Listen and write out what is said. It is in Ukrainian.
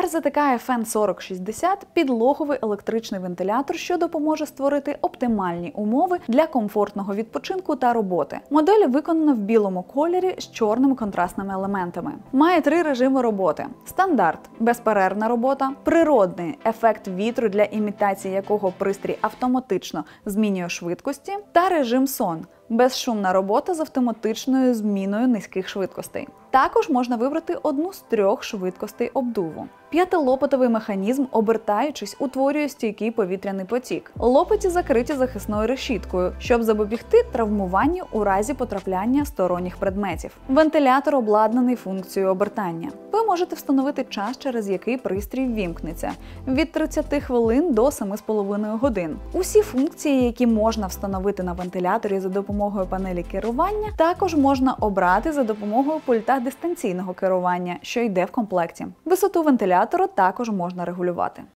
RZTK FN 4060 – підлоговий електричний вентилятор, що допоможе створити оптимальні умови для комфортного відпочинку та роботи. Модель виконана в білому кольорі з чорними контрастними елементами. Має 3 режими роботи. Стандарт – безперервна робота, природний – ефект вітру, для імітації якого пристрій автоматично змінює швидкості, та режим сон – безшумна робота з автоматичною зміною низьких швидкостей. Також можна вибрати одну з 3 швидкостей обдуву. 5-лопатовий механізм, обертаючись, утворює стійкий повітряний потік. Лопаті закриті захисною решіткою, щоб запобігти травмуванню у разі потрапляння сторонніх предметів. Вентилятор обладнаний функцією обертання. Ви можете встановити час, через який пристрій ввімкнеться – від 30 хвилин до 7,5 годин. Усі функції, які можна встановити на вентиляторі за допомогою панелі керування, також можна обрати за допомогою пульта дистанційного керування, що йде в комплекті. Висоту вентилятора також можна регулювати.